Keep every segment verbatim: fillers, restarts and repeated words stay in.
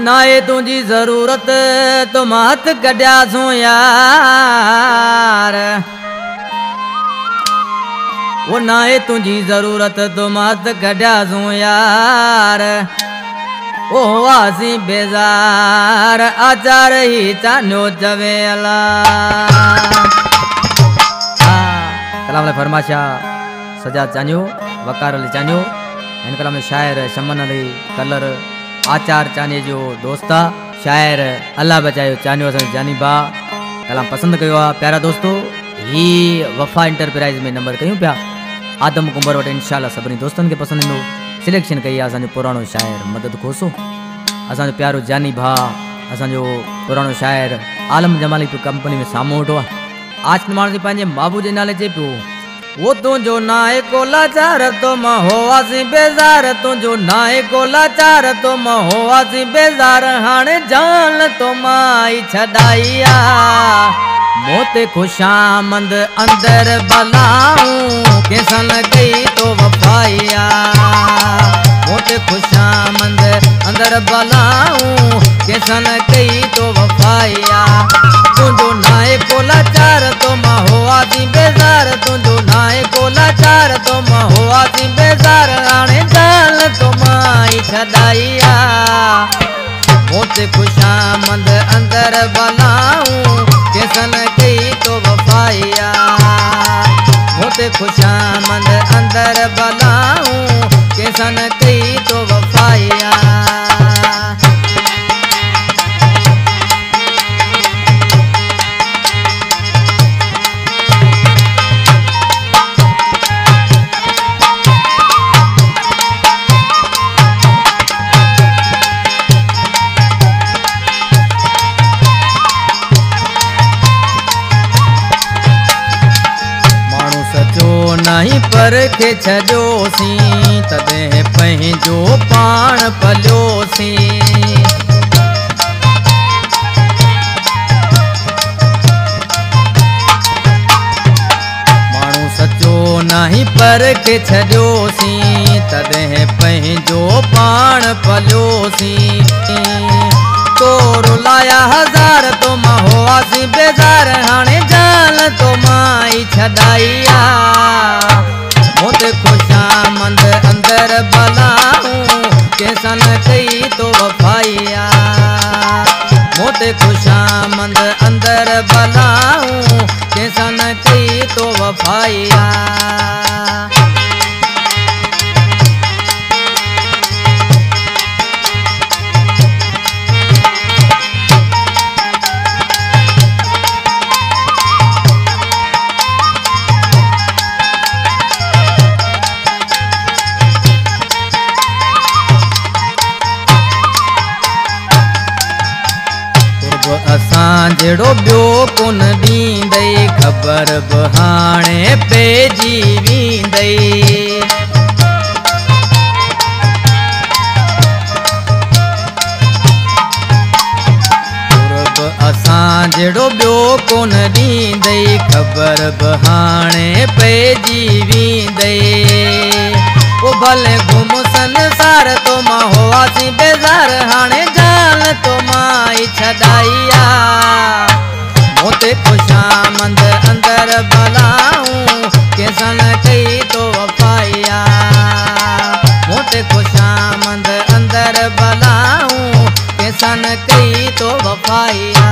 नाए तुझी जरूरत तो मत कड्या सो यार, वो नाए तुझी जरूरत तो मत कड्या सो यार। ओ आसी बेजार आचार ही चानो जवेला। कलाम ले फरमाशा सजा चान्यो वकार ले चान्यो इन कलाम में शायर शमन अली कलर आचार चाने जो दोस्ता शायर अल्लाह बचायो चान्यो असन जानी बा कलाम पसंद कयो आ। प्यारा दोस्तों ही वफा इंटरप्राइज में नंबर कयूं पिया आदम कुंबर वटि इंशाल्लाह सभिनी दोस्तन के पसंद इंदो। सिलेक्शन कई आहे असांजो पुराणो शायर मदद खोसो, असांजो प्यारो जानी भा असांजो पुराणो शायर आलम जमाली कंपनी में साम्हूं वेठो आहे। आज माण्हू पंहिंजे बाबू जे नाले चए पियो वो तुझो नाए को लाचार तो मां होवासी बेजार, तुझो नाए को लाचार तो मां होवासी बेजार। हाणे जान तो माई छॾाइया मोते खुशामंद अंदर बलाऊं कैसन गई तो वफाइया। मोते खुशामंद अंदर बलाऊं कैसन गई तो वफाइया। तुझो नाए को लाचार तो मां होवासी बेजार, तुझो नाए को लाचार तो मां होवासी बेजार। हाणे जान तो माई छॾाइया मोते खुशामंद अंदर बलाऊं कैसन गई तो वफाइया। मोते खुशामंद अंदर बलाऊं कैसन गई तो वफाइया। नहीं पर के छजोसी तदे पंहिंजो पाण पलियोसी। माण्हू सचो नहीं पर के छजोसी तदे पंहिंजो पाण पलियोसी। तो रुलाया हजार तो मां होवासी बेजार। हाणे जान तो माई छॾाइया मोते खुशामंद अंदर बलाऊं कैसन कई तो वफाइया। मोते खुशामंद अंदर बलाऊं कैसन कई तो वफाइया। असां जहिड़ो ॿियो कोन ॾींदई ख़बर बि हाणे पइजी वेंदई। असां जहिड़ो ॿियो कोन ॾींदई ख़बर बि हाणे पइजी वेंदई। ओ भले घुम संसार तो मां होवासी बेजार। हाणे जान तो माई छॾाइया मोते खुशामंद अंदर बलाऊं कैसन कई तो वफाइया। मोते खुशामंद अंदर बलाऊं कैसन कई तो वफाइया।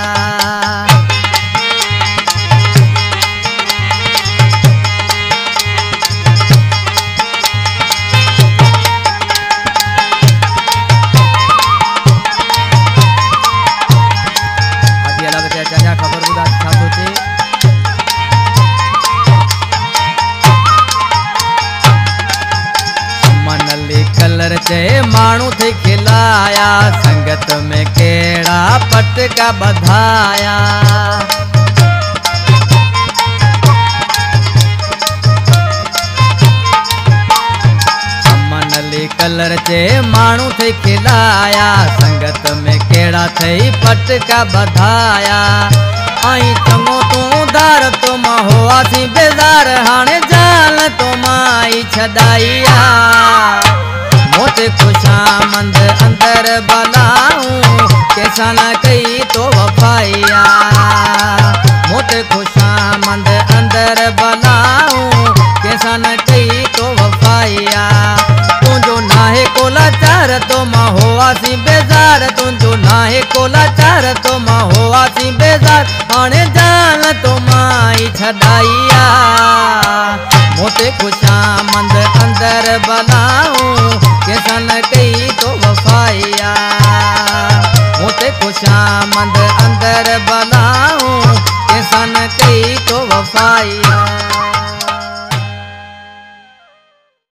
खबर बुधा छा सोचे मनली कलर चे माण्हू थे खिलाया संगत में केड़ा पटका बधाया। मनली कलर चे माण्हू थे खिलाया संगत में केड़ा थे पटका बधाया। आई चङो तूं दार तो मां होवासी बेजार। हाणे जान तो माई छॾाइया मोते खुशामंद अंदर बलाऊं कैसा न कई तो वफाइया मोते खुशामंद अंदर बलाऊं कैसा न कई तो वफाइया तुझो नाहे कोला चार तो मां होवासी बेजार तुझो नाहे कोला चार तो मां होवासी बेजार हाणे जान तो माई छडाइया मोते खुशामंद अंदर बलाऊं कैसा न कई तो वफाइया मोते खुशामंद अंदर बलाऊं कैसा न कई तो वफाइया।